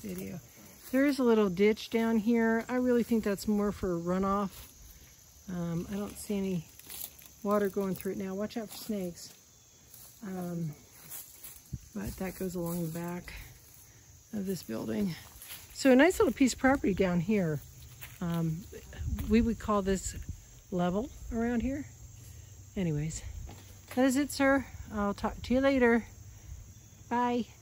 video. There is a little ditch down here. I really think that's more for runoff. I don't see any water going through it now. Watch out for snakes. But that goes along the back of this building. So a nice little piece of property down here. We would call this level around here. Anyways, that is it, sir. I'll talk to you later. Bye.